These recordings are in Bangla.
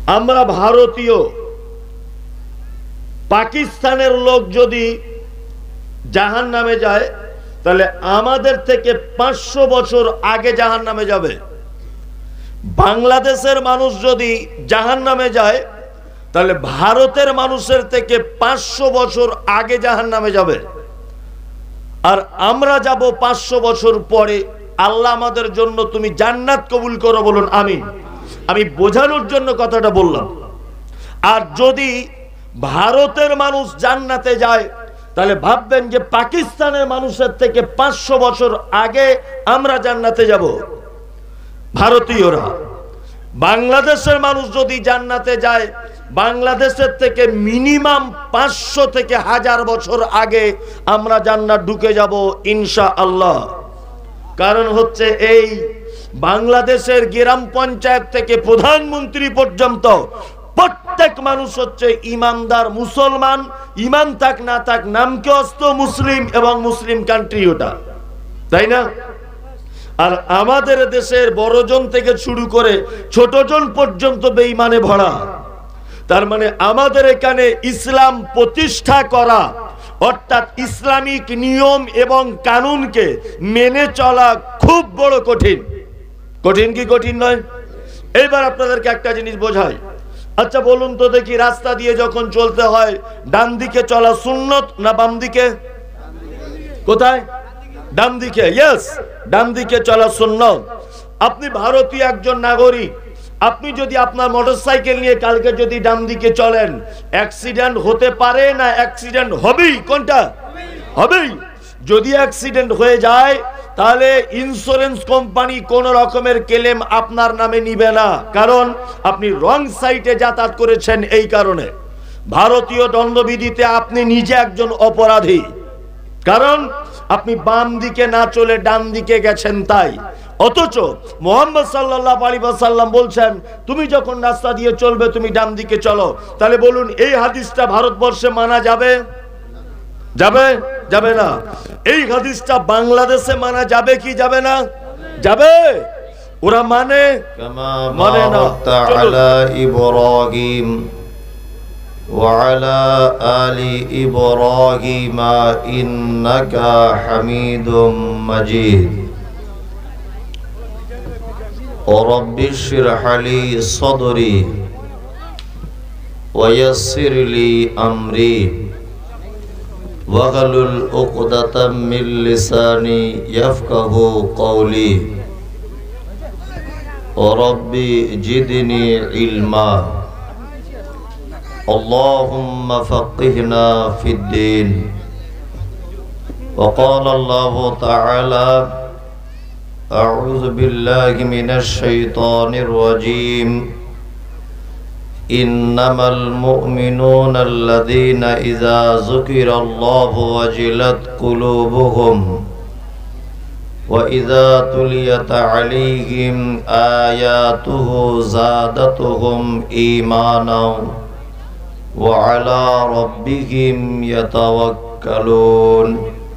আমরা ভারতীয় পাকিস্তানের লোক যদি জাহান্নামে যায় তাহলে আমাদের থেকে 500 বছর আগে জাহান্নামে যাবে। বাংলাদেশের মানুষ যদি জাহান্নামে যায় তাহলে ভারতের মানুষের থেকে 500 বছর আগে জাহান্নামে যাবে। আর আমরা যাব 500 বছর পরে। আল্লাহ আমাদের জন্য তুমি জান্নাত কবুল করো, বলুন আমিন। আমি বোঝানোর জন্য কথাটা বললাম। আর যদি ভারতের মানুষ জান্নাতে যায় তাহলে ভাববেন যে পাকিস্তানের মানুষের থেকে 500 বছর আগে আমরা জান্নাতে যাব ভারতীয়রা। বাংলাদেশের মানুষ যদি জান্নাতে যায় বাংলাদেশের থেকে মিনিমাম 500 থেকে 1000 বছর আগে আমরা জান্নাত ঢুকে যাব ইনশাআল্লাহ। কারণ হচ্ছে এই বাংলাদেশের গ্রাম পঞ্চায়েত থেকে প্রধানমন্ত্রী পর্যন্ত প্রত্যেক মানুষ হচ্ছে ইমানদার মুসলমান। ইমান থাক না থাক নামকে অস্ত মুসলিম এবং মুসলিম কান্ট্রি ওটা, তাই না? আর আমাদের দেশের বড়জন থেকে শুরু করে ছোটজন পর্যন্ত বেঈমানে ভরা। তার মানে আমাদের এখানে ইসলাম প্রতিষ্ঠা করা অর্থাৎ ইসলামিক নিয়ম এবং কানুনকে মেনে চলা খুব বড় কঠিন। কঠিন কি কঠিন নয়? এইবার আপনাদেরকে একটা জিনিস বোঝাই। আচ্ছা বলুন তো দেখি, রাস্তা দিয়ে যখন চলতে হয় ডান দিকে চলা সুন্নত না বাম দিকে? কোথায়? ডান দিকে। ইয়েস, ডান দিকে চলা সুন্নত। আপনি ভারতীয় একজন নাগরিক, আপনি যদি আপনার মোটরসাইকেল নিয়ে কালকে যদি ডান দিকে চলেন, অ্যাক্সিডেন্ট হতে পারে না অ্যাক্সিডেন্ট হবেই? কোনটা হবেই? যদি অ্যাক্সিডেন্ট হয়ে যায় তাহলে ইন্স্যুরেন্স কোম্পানি কোন রকমের ক্লেম আপনার নামে নিবে না, কারণ আপনি রং সাইডে যাতায়াত করেছেন। এই কারণে ভারতীয় দণ্ডবিধিতে আপনি নিজে একজন অপরাধী, কারণ আপনি বাম দিকে না চলে ডান দিকে গেছেন। তাই অথচ মুহাম্মদ সাল্লাল্লাহু আলাইহি ওয়াসাল্লাম বলছেন তুমি যখন রাস্তা দিয়ে চলবে তুমি ডান দিকে চলো। তাহলে বলুন এই হাদিসটা ভারতবর্ষে মানা যাবে? যাবে? যাবে না। এই হাদিসটা বাংলাদেশে মানা যাবে কি যাবে না? যাবে। ওরা মানে মানে না। আলা ইব্রাহিম ওয়া আলা আলি ইব্রাহিম ইন্নাকা হামিদুম মাজিদ। রব্বি ইশরাহ লি সাদরি ওয়া ইয়াসসির লি আমরি ওয়াহলুল উকদাতাম মিন লিসানি ইয়াফকাহু কওলি। রব্বি জিদনি ইলমা। আল্লাহুম্মা ফাক্কিহনা ফিদ-দীন। ওয়া ক্বালা আল্লাহু তাআলা আউযু বিল্লাহি মিনাশ শাইতানির রাজীম। ইন্নামাল মুমিনুনা আল্লাযীনা ইযা যুকিরাল্লাহু ওয়াজিলাত কুলুবুহুম ওয়া ইযা তুলিয়াত আলাইহিম আয়াতুহু যাদাতুহুম ঈমানাও ওয়া আলা রাব্বিহিম ইয়াতাওয়াক্কালুন।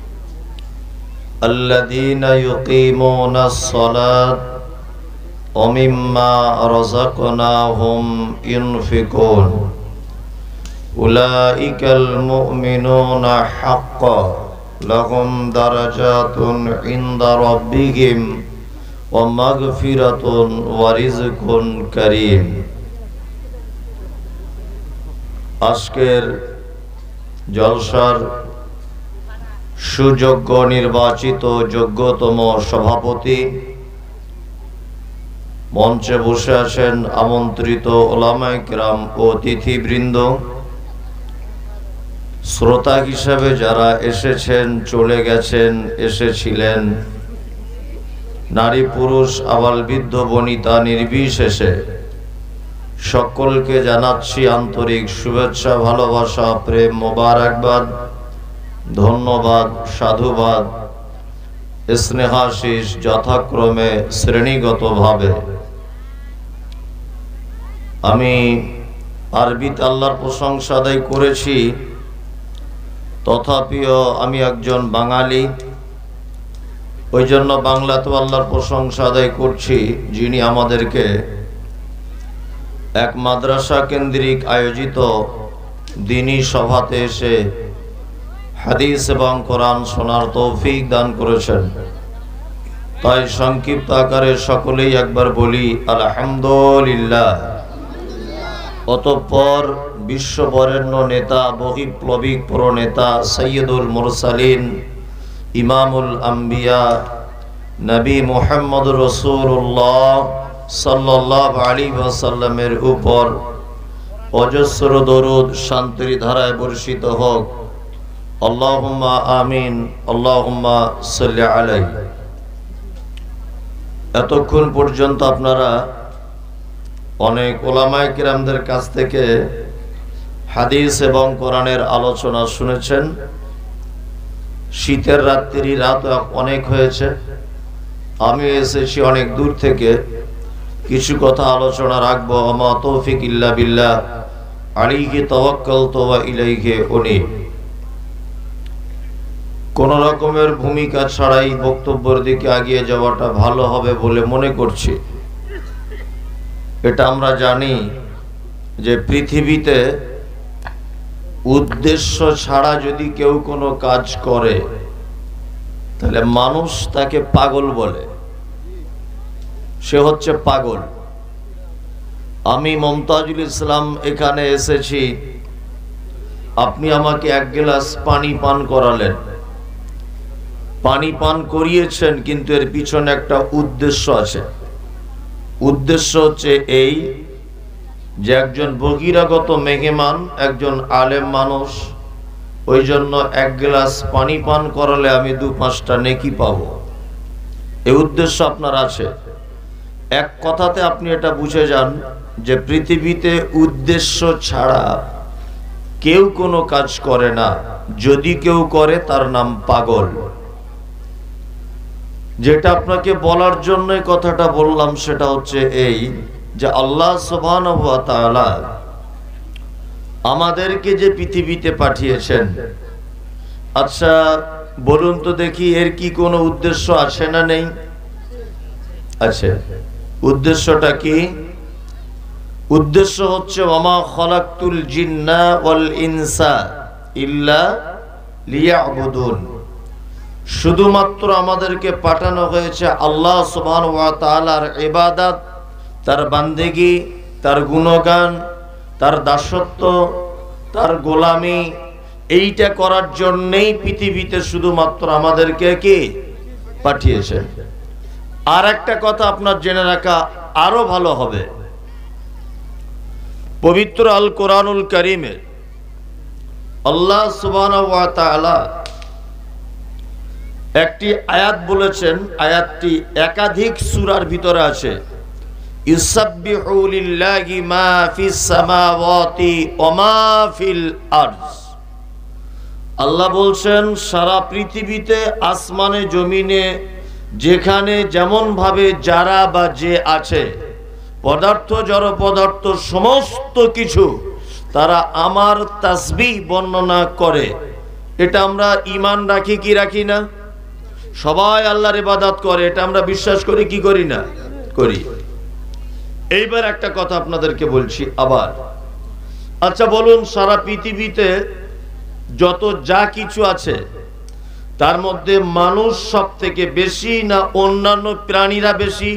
আল্লাযীনা ইউকিমুনাস সালাত ওয়া মিম্মা রাযাকনাহুম ইউনফিকুন। উলাইকাল মুমিনুনা হাক্কান লাহুম দারাজাতুন ইনদা রাব্বিহিম ওয়া মাগফিরাতুন ওয়া রিজকুন কারীম। আজকের জলসার সুযোগ্য নির্বাচিত যোগ্যতম সভাপতি, মঞ্চে বসে আছেন আমন্ত্রিত ওলামায়ে কিরাম ও অতিথিবৃন্দ, শ্রোতা হিসাবে যারা এসেছেন, চলে গেছেন, এসেছিলেন, নারী পুরুষ আবাল বৃদ্ধ বনিতা নির্বিশেষে সকলকে জানাচ্ছি আন্তরিক শুভেচ্ছা, ভালোবাসা, প্রেম, মোবারকবাদ, ধন্যবাদ, সাধুবাদ, স্নেহাশিস যথাক্রমে শ্রেণীগতভাবে। আমি আরবিতে আল্লাহর প্রশংসা আদায় করেছি, তথাপিও আমি একজন বাঙালি, ওই জন্য বাংলাতেও আল্লাহর প্রশংসা আদায় করছি যিনি আমাদেরকে এক মাদ্রাসা কেন্দ্রিক আয়োজিত দ্বীনি সভাতে এসে হাদিস এবং কোরআন শোনার তৌফিক দান করেছেন। তাই সংক্ষিপ্ত আকারে সকলেই একবার বলি আলহামদুলিল্লাহ। অতঃপর বিশ্ববরেণ্য নেতা, বহিপ্লবিক প্রনেতা, সৈয়দুল মুরসালিন, ইমামুল আম্বিয়া, নবী মুহাম্মদ রাসূলুল্লাহ সাল্লাল্লাহু আলাইহি ওয়াসাল্লামের উপর অজস্র দরুদ শান্তির ধারায় বর্ষিত হোক। আল্লাহুম্মা আমিন, আল্লাহুম্মা সাল্লি আলাইহি। এতক্ষণ পর্যন্ত আপনারা অনেক ওলামায়ে কিরামদের কাছ থেকে হাদিস এবং কোরআনের আলোচনা শুনেছেন। শীতের রাত অনেক হয়েছে, আমি এসেছি অনেক দূর থেকে, কিছু কথা আলোচনা রাখবো। আমা তৌফিক ইল্লা বিল্লাহ, আলাইহি তাওয়াক্কালতু ওয়া ইলাইহি উনীব। কোন রকমের ভূমিকা ছাড়াই বক্তব্যের দিকে এগিয়ে যাওয়াটা ভালো হবে বলে মনে করছি। এটা আমরা জানি যে পৃথিবীতে উদ্দেশ্য ছাড়া যদি কেউ কোনো কাজ করে তাহলে মানুষ তাকে পাগল বলে, সে হচ্ছে পাগল। আমি মমতাজুল ইসলাম এখানে এসেছি, আপনি আমাকে এক গ্লাস পানি পান করালেন, পানি পান করিয়েছেন, কিন্তু এর পিছনে একটা উদ্দেশ্য আছে। উদ্দেশ্য হচ্ছে এই যে একজন বহিরাগত মেহমান, একজন আলেম মানুষ, ওই জন্য এক গ্লাস পানি পান করালে আমি 2-5টা নেকি পাবো, এই উদ্দেশ্য আপনার আছে। এক কথাতে আপনি এটা বুঝে যান যে পৃথিবীতে উদ্দেশ্য ছাড়া কেউ কোনো কাজ করে না, যদি কেউ করে তার নাম পাগল। যেটা আপনাকে বলার জন্য কথাটা বললাম সেটা হচ্ছে এই যে আল্লাহ সুবহানাহু ওয়া তাআলা আমাদেরকে যে পৃথিবীতে পাঠিয়েছেন, আচ্ছা বলুন তো দেখি এর কি কোনো উদ্দেশ্য আছে না নেই? আছে। উদ্দেশ্যটা কি? উদ্দেশ্য হচ্ছে ওয়ামা খালাকতুল জিন্না ওয়াল ইনসা ইল্লা লিয়াবুদুন। শুধুমাত্র আমাদেরকে পাঠানো হয়েছে আল্লাহ সুবহানাহু ওয়া তাআলার ইবাদত, তার বান্দেগি, তার গুণগান, তার দাসত্ব, তার গোলামি, এইটা করার জন্যই পৃথিবীতে শুধুমাত্র আমাদেরকে কি পাঠিয়েছেন। আর একটা কথা আপনার জেনে রাখা আরো ভালো হবে, পবিত্র আল কোরআনুল কারীমে আল্লাহ সুবহানাহু ওয়া তাআলা একটি আয়াত বলেছেন, আয়াতটি একাধিক সূরার ভিতরে আছে। ইউসাব্বিহু লিল্লাহি মা ফিস সামাওয়াতি ওয়া মা ফিল আরজ। আল্লাহ বলছেন সারা পৃথিবীতে, আসমানে জমিনে যেখানে যেমন ভাবে যারা বা যে আছে, পদার্থ জড় পদার্থ সমস্ত কিছু তারা আমার তাসবিহ বর্ণনা করে। এটা আমরা ঈমান রাখি কি রাখি না? সবাই আল্লাহর ইবাদত করে, এটা আমরা বিশ্বাস করি কি করি না? করি। এইবার একটা কথা আপনাদেরকে বলছি আবার। আচ্ছা বলুন, সারা পৃথিবীতে যত যা কিছু আছে তার মধ্যে মানুষ সব থেকে বেশি না অন্যান্য প্রাণীরা বেশি?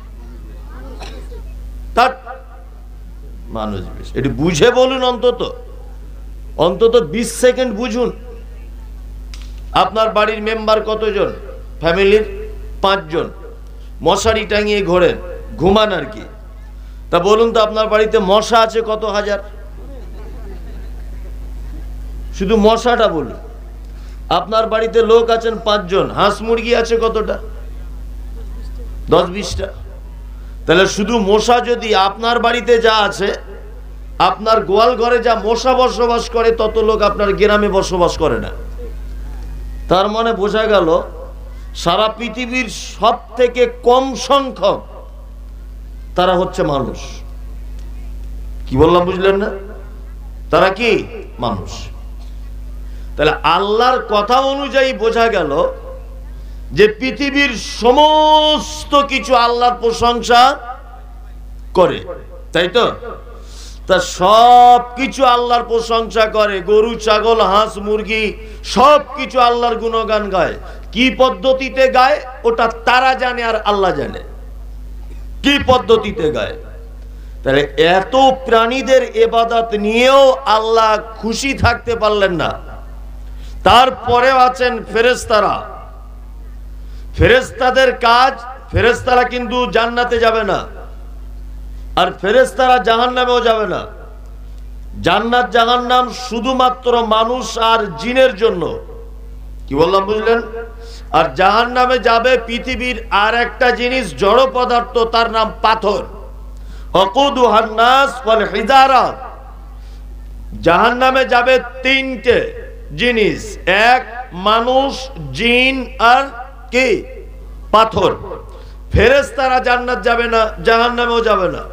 তার মানুষ বেশি। এটি বুঝে বলুন, অন্তত 20 সেকেন্ড বুঝুন। আপনার বাড়ির মেম্বার কতজন? ফ্যামিলির 5 জন। মশারি টাঙিয়ে ঘোরেন, ঘুমান আর কি। তা বলুন তো আপনার বাড়িতে মশা আছে কত হাজার? শুধু মশাটা বলুন। আপনার বাড়িতে লোক আছেন 5 জন, হাঁস মুরগি আছে কতটা? 10-20টা। তাহলে শুধু মশা যদি আপনার বাড়িতে যা আছে, আপনার গোয়াল ঘরে যা মশা বসবাস করে তত লোক আপনার গ্রামে বসবাস করে না। তার মানে বোঝা গেল সারা পৃথিবীর সব থেকে কম সংখ্যক তারা হচ্ছে মানুষ। কি বললাম বুঝলেন না? তারা কি মানুষ। তাহলে আল্লাহর কথা অনুযায়ী বোঝা গেল যে পৃথিবীর সমস্ত কিছু আল্লাহর প্রশংসা করে, তাই তো? তা সব কিছু আল্লাহর প্রশংসা করে, গরু ছাগল হাঁস মুরগি সব কিছু আল্লাহর গুণগান গায়। কি পদ্ধতিতে গায় ওটা তারা জানে আর আল্লাহ জানে কি পদ্ধতিতে গায়। তাহলে এত প্রাণীদের ইবাদত নিয়েও আল্লাহ খুশি থাকতে পারলেন না। তারপরেও আছেন ফেরেশতারা। ফেরেশতাদের কাজ, ফেরেশতারা কিন্তু জান্নাতে যাবে না, আর ফেরেশতারা জাহান্নামেও যাবে না। জান্নাত জাহান্নাম শুধুমাত্র মানুষ আর জিনের জন্য। কি বললাম বুঝলেন? আর জাহান্নামে যাবে পৃথিবীর আর একটা জিনিস, জড় পদার্থ, তার নাম পাথর। ওয়াকুদুহান নাস ওয়াল হিজারা। জাহান্নামে যাবে তিনটে জিনিস, এক মানুষ, জিন আর কি পাথর। ফেরেশতারা জান্নাত যাবে না, জাহান্নামেও যাবে না।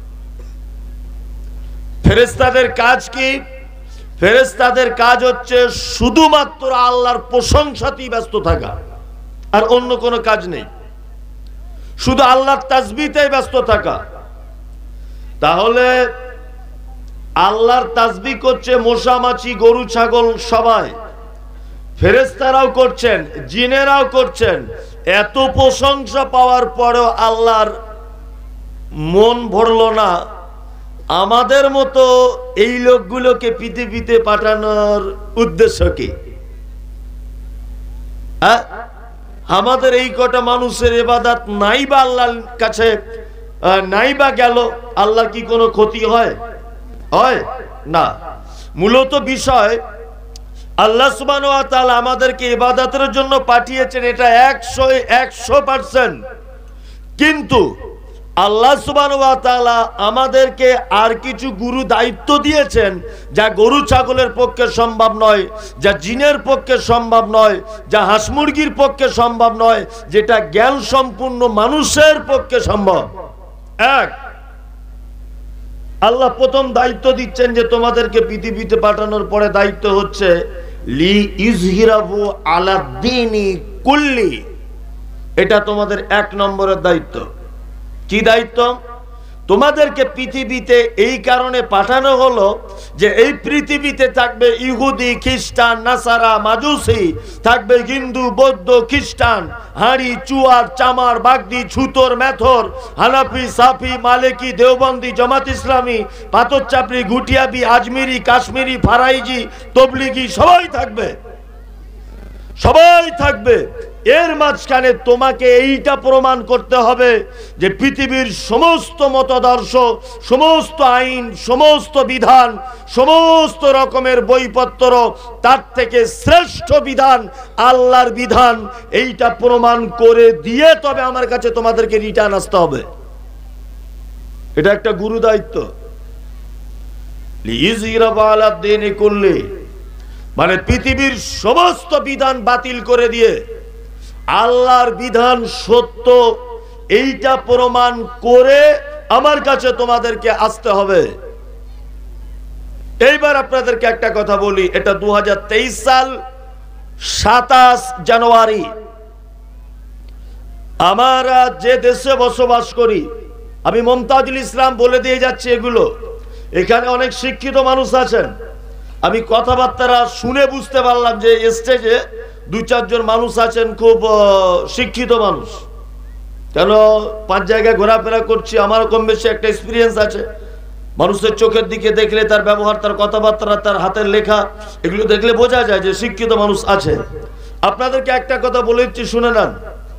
ফেরেশতাদের কাজ কি? ফেরেশতাদের কাজ হচ্ছে শুধুমাত্র আল্লাহর প্রশংসাতেই ব্যস্ত থাকা, আর অন্য কোনো কাজ নেই, শুধু আল্লাহর তাসবিহতেই ব্যস্ত থাকা। তাহলে আল্লাহর তাসবিহ করছে মশা মাছি গরু ছাগল সবাই, ফেরেশতারাও করছেন, জিনেরাও করছেন। এত প্রশংসা পাওয়ার পরেও আল্লাহর মন ভরলো না। আমাদের মতো এই লোকগুলোকে পৃথিবীতে পাঠানোর উদ্দেশ্য কি? আমাদের এই কটা মানুষের ইবাদত নাই বা আল্লাহর কাছে নাই বা গেল, আল্লাহর কি কোনো ক্ষতি হয়? হয় না। মূলত বিষয় আল্লাহ সুবহানাহু ওয়া তাআলা আমাদেরকে ইবাদতের জন্য পাঠিয়েছেন, এটা 100%। কিন্তু আল্লাহ সুবহানাহু ওয়া তাআলা আমাদেরকে আর কিছু গুরু দায়িত্ব দিয়েছেন, যা গরু ছাগলের পক্ষে সম্ভব নয়, যা জিনের পক্ষে সম্ভব নয়, যা হাঁস মুরগির পক্ষে সম্ভব নয়, যেটা জ্ঞান সম্পূর্ণ মানুষের পক্ষে সম্ভব। এক, আল্লাহ প্রথম দায়িত্ব দিচ্ছেন যে তোমাদেরকে পৃথিবীতে পাঠানোর পরে দায়িত্ব হচ্ছে লি ইজহিরাহু আলা দীনি কুল্লি। এটা তোমাদের 1 নম্বরের দায়িত্ব। কি দায়িত্ব? তোমাদেরকে পৃথিবীতে এই কারণে পাঠানো হলো যে এই পৃথিবীতে থাকবে ইহুদি, খ্রিস্টান, নাসারা, মাজুসি, থাকবে হিন্দু, বৌদ্ধ, খ্রিস্টান, হাঁড়ি, চুয়ার, চামার, বাগদি, ছুতর, মেথর, হানাফি, সাফি, মালিকি, দেওবন্দি, জামাত ইসলামী, পাথর চাপড়ি, গুটিয়াবি, আজমিরি, কাশ্মীরি, ফারাইজি, তবলিগি, সবাই থাকবে, সবাই থাকবে। এর মাঝখানে তোমাকে এইটা প্রমাণ করতে হবে যে পৃথিবীর সমস্ত মতাদর্শ, সমস্ত আইন, সমস্ত বিধান, সমস্ত রকমের বইপত্র, তার থেকে শ্রেষ্ঠ বিধান আল্লাহর বিধান। এইটা প্রমাণ করে দিয়ে তবে আমার কাছে তোমাদেরকে রিটার্ন আসতে হবে। এটা একটা গুরু দায়িত্ব। লিইজহিরাহু আলা দীনি কুল্লি, মানে পৃথিবীর সমস্ত বিধান বাতিল করে দিয়ে আল্লাহর বিধান সত্য, এইটা প্রমাণ করে আমার কাছে তোমাদেরকে আসতে হবে। এইবার আপনাদেরকে একটা কথা বলি, এটা 2023 সাল 27 জানুয়ারি। আমরা যে দেশে বসবাস করি, আমি মুমতাজুল ইসলাম বলে দিয়ে যাচ্ছি এগুলো, এখানে অনেক শিক্ষিত মানুষ আছেন। আমি কথাবার্তা শুনে বুঝতে পারলাম যে স্টেজে 2-4 জন মানুষ আছেন খুব শিক্ষিত মানুষ। কেন 5 জায়গায় ঘোরাফেরা করছি, আমারও কম বেশি একটা এক্সপিরিয়েন্স আছে। মানুষের চোখের দিকে দেখলে, তার ব্যবহার, তার কথাবার্তা, তার হাতের লেখা, এগুলো দেখলে বোঝা যায় যে শিক্ষিত মানুষ আছে। আপনাদেরকে একটা কথা বলে দিচ্ছি, শুনে নেন।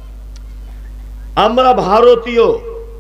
আমরা ভারতীয়,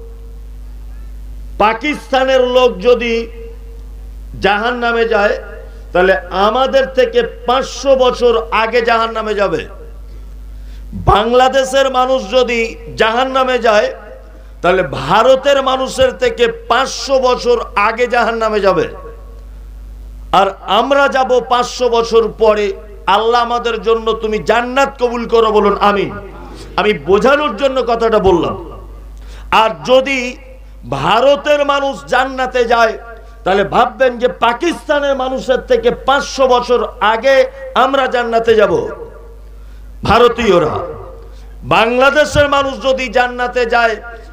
পাকিস্তানের লোক যদি জাহান্নামে যায় তাহলে আমাদের থেকে 500 বছর আগে জাহান্নামে যাবে। বাংলাদেশের মানুষ যদি জাহান্নামে যায় তাহলে ভারতের মানুষের থেকে 500 বছর আগে জাহান্নামে যাবে। আর আমরা যাব 500 বছর পরে। আল্লাহ আমাদের জন্য তুমি জান্নাত কবুল করো, বলুন আমিন। আমি বোঝানোর জন্য কথাটা বললাম। আর যদি ভারতের মানুষ জান্নাতে যায় তাহলে ভাববেন যে পাকিস্তানের মানুষের থেকে 500 বছর আগে আমরা জান্নাতে যাব, ভারতীয়রা। বাংলাদেশের মানুষ যদি জান্নাতে যায়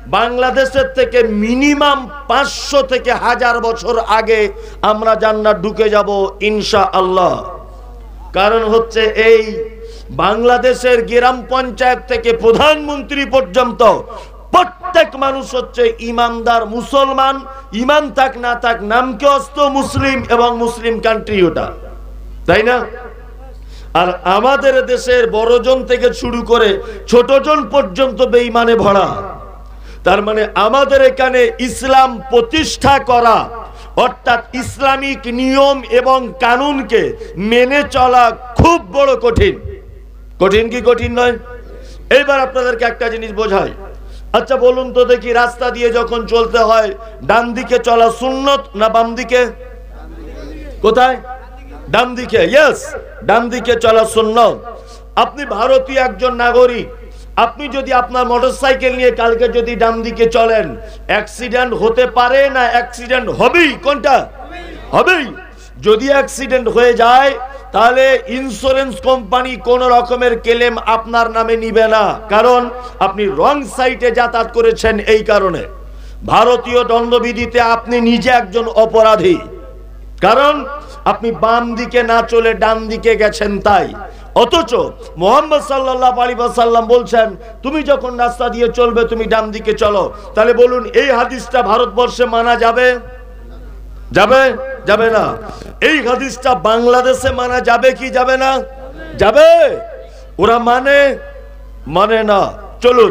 বাংলাদেশের থেকে মিনিমাম 500 থেকে 1000 বছর আগে আমরা জান্নাত ঢুকে যাব ইনশাআল্লাহ। কারণ হচ্ছে এই বাংলাদেশের গ্রাম পঞ্চায়েত থেকে প্রধানমন্ত্রী পর্যন্ত প্রত্যেক মানুষ হচ্ছে ইমানদার মুসলমান, ইমান থাক না থাক নামকে অস্ত মুসলিম এবং মুসলিম কান্ট্রি ওটা, তাই না? আর আমাদের দেশের বড়জন থেকে শুরু করে ছোটজন পর্যন্ত বেঈমানে ভরা। তার মানে আমাদের এখানে ইসলাম প্রতিষ্ঠা করা অর্থাৎ ইসলামিক নিয়ম এবং কানুনকে মেনে চলা খুব বড় কঠিন। কঠিন কি কঠিন নয়? এইবার আপনাদেরকে একটা জিনিস বোঝাই। আচ্ছা বলুন তো দেখি, রাস্তা দিয়ে যখন চলতে হয় ডান দিকে চলা সুন্নত না বাম দিকে? কোথায়? ডান দিকে। ইয়েস, ডান দিকে চলা সুন্নত। আপনি ভারতীয় একজন নাগরিক, আপনি যদি আপনার মোটরসাইকেল নিয়ে কালকে যদি ডান দিকে চলেন, অ্যাক্সিডেন্ট হতে পারে না অ্যাক্সিডেন্ট হবেই? কোনটা হবেই? যদি অ্যাক্সিডেন্ট হয়ে যায় তাহলে ইন্স্যুরেন্স কোম্পানি কোন রকমের ক্লেম আপনার নামে নিবে না, কারণ আপনি রং সাইডে যাতায়াত করেছেন। এই কারণে ভারতীয় দণ্ডবিধিতে আপনি নিজে একজন অপরাধী, কারণ আপনি বাম দিকে না চলে ডান দিকে গেছেন। তাই অথচ মুহাম্মদ সাল্লাল্লাহু আলাইহি ওয়াসাল্লাম বলছেন তুমি যখন রাস্তা দিয়ে চলবে তুমি ডান দিকে চলো। তাহলে বলুন এই হাদিসটা ভারতবর্ষে মানা যাবে? যাবে? যাবে না। এই হাদিসটা বাংলাদেশে মানা যাবে কি যাবে না? যাবে। ওরা মানে না। চলুন,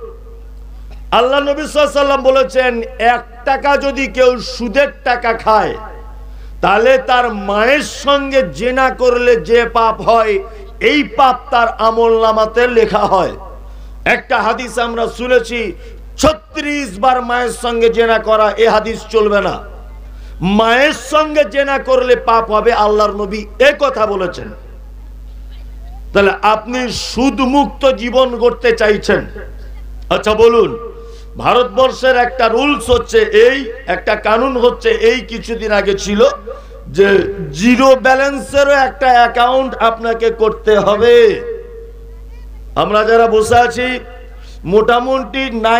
আল্লাহ নবী সাল্লাল্লাহু আলাইহি ওয়াসাল্লাম বলেছেন 1 টাকা যদি কেউ সুদের টাকা খায় তাহলে তার মায়ের সঙ্গে জেনা করলে যে পাপ হয় এই পাপ তার আমলনামাতে লেখা হয়। একটা হাদিস আমরা শুনেছি 36 বার মায়ের সঙ্গে জেনা করা, এই হাদিস চলবে না। মায়ের সঙ্গে জেনা করলে পাপ হবে, আল্লাহর নবী এই কথা বলেছেন। তাহলে আপনি সুদ মুক্ত জীবন গড়তে চাইছেন। আচ্ছা বলুন, ভারতবর্ষের একটা রুলস হচ্ছে এই, একটা কানুন হচ্ছে এই, কিছুদিন আগে ছিল যে জিরো ব্যালেন্সেরও একটা অ্যাকাউন্ট আপনাকে করতে হবে। আমরা যারা বসে আছি মোটামুটি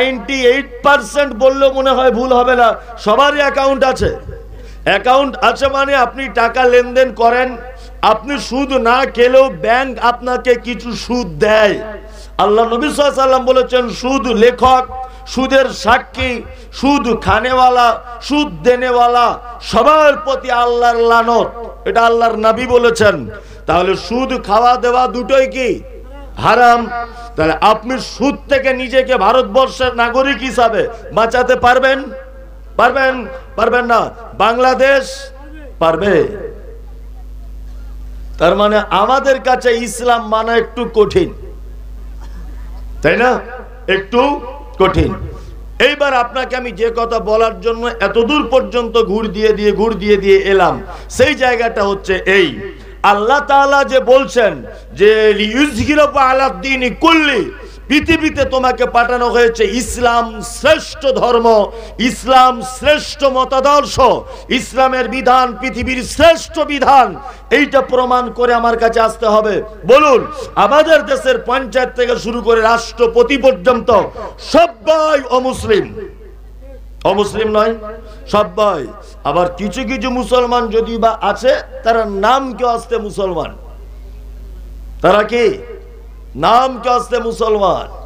98% বললেও মনে হয় ভুল হবে না, সবারই অ্যাকাউন্ট আছে। অ্যাকাউন্ট আছে মানে আপনি টাকা লেনদেন করেন, আপনি সুদ না খেলেও ব্যাংক আপনাকে কিছু সুদ দেয়। আল্লাহ নবী সাল্লাল্লাহু আলাইহি ওয়াসাল্লাম বলেছেন সুদ লেখক, সুদের সাক্ষী, সুদ খানেওয়ালা, সুদ দেনেওয়ালা সবার প্রতি আল্লাহর লানত। এটা আল্লাহর নবী বলেছেন। তাহলে সুদ খাওয়া দেওয়া দুটোই কি হারাম। তাহলে আপনি সুদ থেকে নিজেকে ভারতবর্ষের নাগরিক হিসাবে বাঁচাতে পারবেন? পারবেন না। বাংলাদেশ পারবে? তার মানে আমাদের কাছে ইসলাম মানা একটু কঠিন, তাই না? একটু কঠিন। এইবার আপনাকে আমি যে কথা বলার জন্য এতদূর পর্যন্ত ঘুর দিয়ে দিয়ে এলাম, সেই জায়গাটা হচ্ছে এই, আল্লাহ তাআলা যে বলছেন যে লিইয়ুযহিরাহু আলাদ-দীনি কুল্লি, পৃথিবীতে তোমাকে পাঠানো হয়েছে ইসলাম শ্রেষ্ঠ ধর্ম, ইসলাম শ্রেষ্ঠ মতাদর্শ, ইসলামের বিধান পৃথিবীর শ্রেষ্ঠ বিধান। এইটা প্রমাণ করে আমার কাছে আসতে হবে। বলুন, আমাদের দেশের পঞ্চায়েত থেকে শুরু করে রাষ্ট্রপতি পর্যন্ত সবাই অমুসলিম। অমুসলিম নয়, সবাই। আবার কিছু কিছু মুসলমান যদি বা আছে, তারা নামকে আসতে মুসলমান। তারা কি নামকে আসতে মুসলমান।